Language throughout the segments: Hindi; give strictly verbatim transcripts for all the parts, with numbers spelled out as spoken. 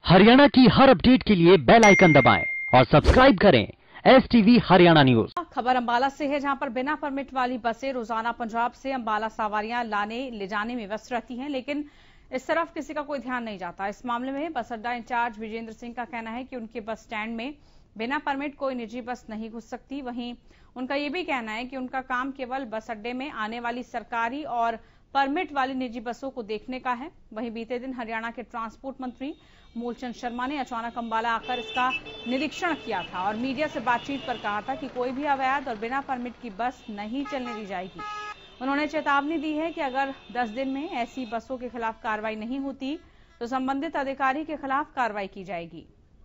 हरियाणा की हर अपडेट के लिए बेल आइकन दबाएं और सब्सक्राइब करें एस टीवी हरियाणा न्यूज। खबर अंबाला से है, जहां पर बिना परमिट वाली बसें रोजाना पंजाब से अंबाला सवारियां लाने ले जाने में व्यस्त रहती हैं, लेकिन इस तरफ किसी का कोई ध्यान नहीं जाता। इस मामले में बस अड्डा इंचार्ज विजेंद्र सिंह का कहना है कि उनके बस स्टैंड में बिना परमिट कोई निजी बस नहीं घुस सकती। वहीं उनका ये भी कहना है कि उनका काम केवल बस अड्डे में आने वाली सरकारी और परमिट वाली निजी बसों को देखने का है। वहीं बीते दिन हरियाणा के ट्रांसपोर्ट मंत्री मूलचंद शर्मा ने अचानक अंबाला आकर इसका निरीक्षण किया था और मीडिया से बातचीत पर कहा था कि कोई भी अवैध और बिना परमिट की बस नहीं चलने दी जाएगी। उन्होंने चेतावनी दी है कि अगर दस दिन में ऐसी बसों के खिलाफ कार्रवाई नहीं होती तो संबंधित अधिकारी के खिलाफ कार्रवाई की जाएगी।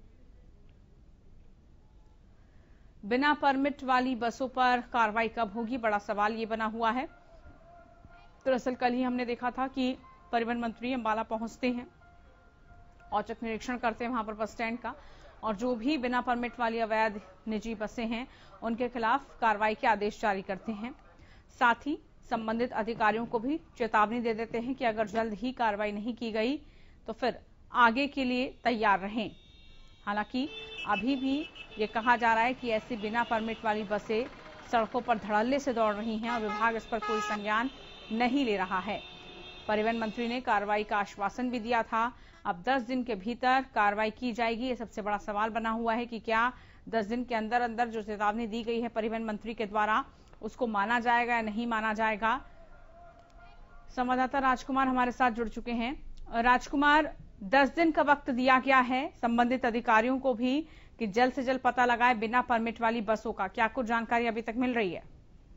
बिना परमिट वाली बसों पर कार्रवाई कब होगी, बड़ा सवाल ये बना हुआ है। दरअसल कल ही हमने देखा था कि परिवहन मंत्री अंबाला पहुंचते हैं, औचक निरीक्षण करते हैं वहां पर बस स्टैंड का, और जो भी बिना परमिट वाली अवैध निजी बसें हैं उनके खिलाफ कार्रवाई के आदेश जारी करते हैं। साथ ही संबंधित अधिकारियों को भी चेतावनी दे देते हैं कि अगर जल्द ही कार्रवाई नहीं की गई तो फिर आगे के लिए तैयार रहें। हालांकि अभी भी ये कहा जा रहा है कि ऐसी बिना परमिट वाली बसें सड़कों पर धड़ल्ले से दौड़ रही हैं और विभाग इस पर कोई संज्ञान नहीं ले रहा है। परिवहन मंत्री ने कार्रवाई का आश्वासन भी दिया था। अब दस दिन के भीतर कार्रवाई की जाएगी। ये सबसे बड़ा सवाल बना हुआ है कि क्या दस दिन के अंदर अंदर जो चेतावनी दी गई है परिवहन मंत्री के द्वारा उसको माना जाएगा या नहीं माना जाएगा। संवाददाता राजकुमार हमारे साथ जुड़ चुके हैं। राजकुमार, दस दिन का वक्त दिया गया है संबंधित अधिकारियों को भी कि जल्द से जल्द पता लगाए बिना परमिट वाली बसों का। क्या कुछ जानकारी अभी तक मिल रही है?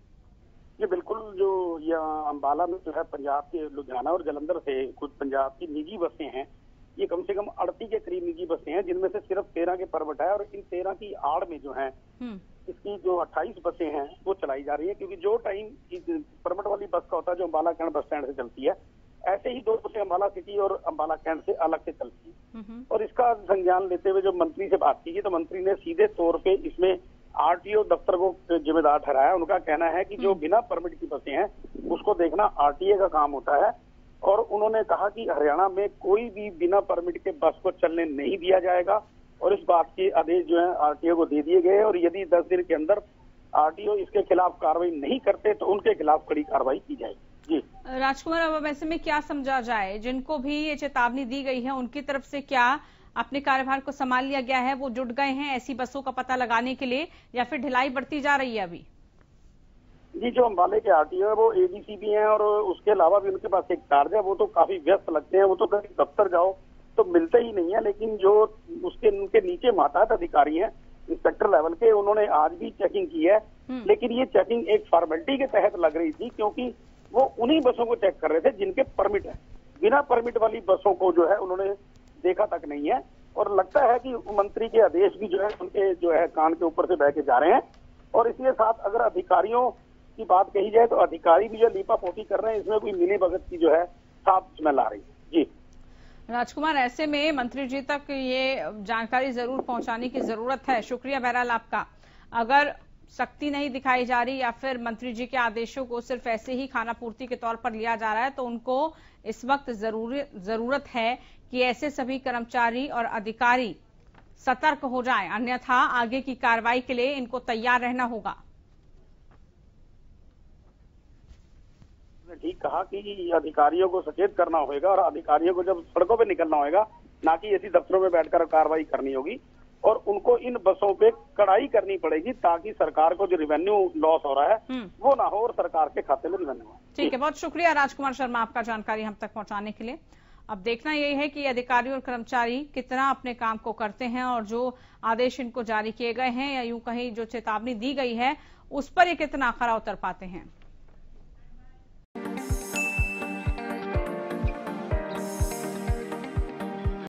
ये बिल्कुल, जो यहाँ अंबाला में जो है पंजाब के लुधियाना और जलंधर से कुछ पंजाब की निजी बसें हैं, ये कम से कम अड़तीस के करीब निजी बसें हैं, जिनमें से सिर्फ तेरह के परमिट है। और इन तेरह की आड़ में जो है इसकी जो अट्ठाईस बसें हैं वो चलाई जा रही है, क्योंकि जो टाइम परमिट वाली बस का होता है जो अंबाला कैंट बस स्टैंड से चलती है, ऐसे ही दो बसें अंबाला सिटी और अंबाला कैंट से अलग से चलती है। और इसका संज्ञान लेते हुए जब मंत्री से बात की गई तो मंत्री ने सीधे तौर पे इसमें आरटीओ दफ्तर को जिम्मेदार ठहराया। उनका कहना है कि जो बिना परमिट की बसें हैं उसको देखना आरटीए का काम होता है। और उन्होंने कहा कि हरियाणा में कोई भी बिना परमिट के बस को चलने नहीं दिया जाएगा, और इस बात के आदेश जो है आरटीओ को दे दिए गए। और यदि दस दिन के अंदर आरटीओ इसके खिलाफ कार्रवाई नहीं करते तो उनके खिलाफ कड़ी कार्रवाई की जाएगी। जी राजकुमार, अब ऐसे में क्या समझा जाए? जिनको भी ये चेतावनी दी गई है उनकी तरफ से क्या अपने कार्यभार को संभाल लिया गया है? वो जुट गए हैं ऐसी बसों का पता लगाने के लिए, या फिर ढिलाई बढ़ती जा रही है अभी? जी, जो अंबाले के आरटीओ है वो एडीसी भी हैं, और उसके अलावा भी उनके पास एक चार्ज है। वो तो काफी व्यस्त लगते हैं, वो तो कहीं दफ्तर जाओ तो मिलते ही नहीं है। लेकिन जो उसके उनके नीचे मातहत अधिकारी हैं इंस्पेक्टर लेवल के, उन्होंने आज भी चेकिंग की है। लेकिन ये चेकिंग एक फॉर्मेलिटी के तहत लग रही थी, क्योंकि वो उन्हीं बसों को चेक कर रहे थे जिनके परमिट है। बिना परमिट वाली बसों को जो है उन्होंने देखा तक नहीं है। और लगता है कि मंत्री के आदेश भी जो है उनके जो है कान के ऊपर से बह के जा रहे हैं। और इसके साथ अगर अधिकारियों की बात कही जाए तो अधिकारी भी जो लीपा पोती कर रहे हैं, इसमें कोई मिली भगत की जो है साफ स्मेल आ रही है। जी राजकुमार, ऐसे में मंत्री जी तक ये जानकारी जरूर पहुंचाने की जरूरत है। शुक्रिया बहरहाल आपका। अगर सख्ती नहीं दिखाई जा रही या फिर मंत्री जी के आदेशों को सिर्फ ऐसे ही खाना पूर्ति के तौर पर लिया जा रहा है तो उनको इस वक्त जरूरत है कि ऐसे सभी कर्मचारी और अधिकारी सतर्क हो जाएं, अन्यथा आगे की कार्रवाई के लिए इनको तैयार रहना होगा। ठीक कहा कि अधिकारियों को सचेत करना होगा, और अधिकारियों को जब सड़कों पे निकलना होगा, ना कि ऐसी दफ्तरों में बैठकर कार्रवाई करनी होगी। और उनको इन बसों पे कड़ाई करनी पड़ेगी ताकि सरकार को जो रिवेन्यू लॉस हो रहा है वो ना हो और सरकार के खाते में रिवेन्यू हो। ठीक है, बहुत शुक्रिया राजकुमार शर्मा आपका जानकारी हम तक पहुंचाने के लिए। अब देखना यही है कि अधिकारी और कर्मचारी कितना अपने काम को करते हैं और जो आदेश इनको जारी किए गए हैं या यूं कहीं जो चेतावनी दी गई है उस पर ये कितना खरा उतर पाते हैं।